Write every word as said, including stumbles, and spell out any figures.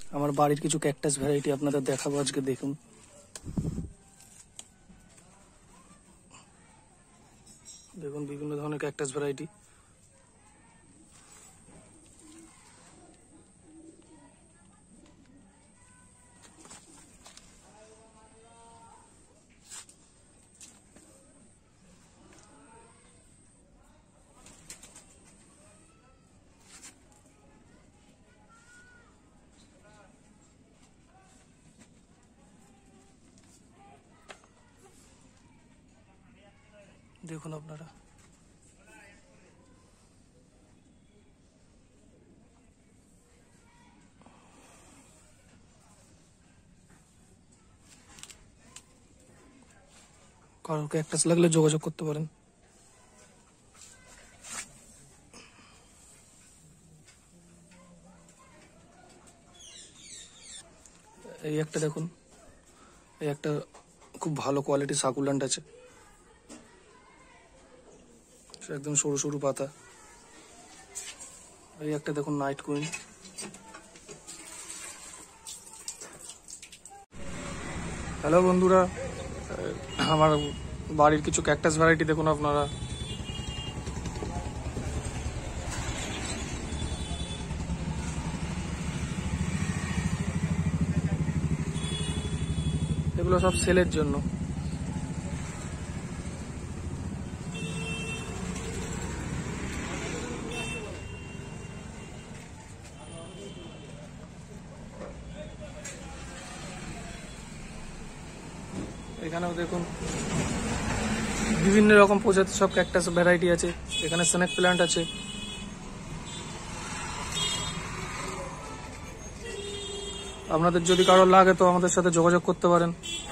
আমার বাড়ির কিছু ক্যাকটাস ভ্যারাইটি আপনাদের দেখাবো আজকে, দেখুন। দেখুন বিভিন্ন ধরনের ক্যাকটাস ভ্যারাইটি। দেখুন আপনারা কারো ক্যাকটাস লাগলে যোগাযোগ করতে পারেন। এই একটা দেখুন, এই একটা খুব ভালো কোয়ালিটি সাকুল্যান্ট আছে, একদম সরু সরু পাতা। এই একটা দেখুন নাইট কুইন। হ্যালো বন্ধুরা, আমার বাড়ির কিছু ক্যাকটাস ভ্যারাইটি দেখুন আপনারা। এগুলো সব সেলের জন্য। এখানেও দেখুন বিভিন্ন রকম প্রজাতির সব ক্যাকটাস ভ্যারাইটি আছে। এখানে স্নেক প্ল্যান্ট আছে। আপনাদের যদি কারো লাগে তো আমাদের সাথে যোগাযোগ করতে পারেন।